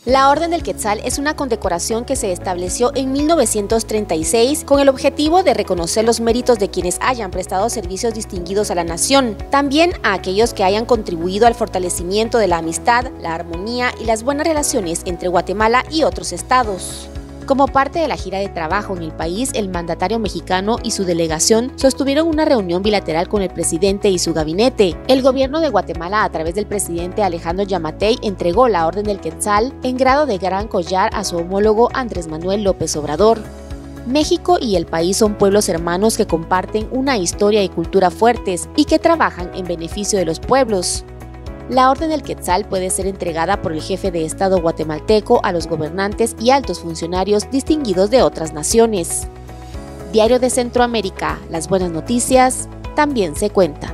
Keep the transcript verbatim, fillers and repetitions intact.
La Orden del Quetzal es una condecoración que se estableció en mil novecientos treinta y seis con el objetivo de reconocer los méritos de quienes hayan prestado servicios distinguidos a la nación, también a aquellos que hayan contribuido al fortalecimiento de la amistad, la armonía y las buenas relaciones entre Guatemala y otros estados. Como parte de la gira de trabajo en el país, el mandatario mexicano y su delegación sostuvieron una reunión bilateral con el presidente y su gabinete. El gobierno de Guatemala, a través del presidente Alejandro Yamatei, entregó la Orden del Quetzal en grado de gran collar a su homólogo Andrés Manuel López Obrador. México y el país son pueblos hermanos que comparten una historia y cultura fuertes y que trabajan en beneficio de los pueblos. La Orden del Quetzal puede ser entregada por el jefe de Estado guatemalteco a los gobernantes y altos funcionarios distinguidos de otras naciones. Diario de Centroamérica, las buenas noticias también se cuentan.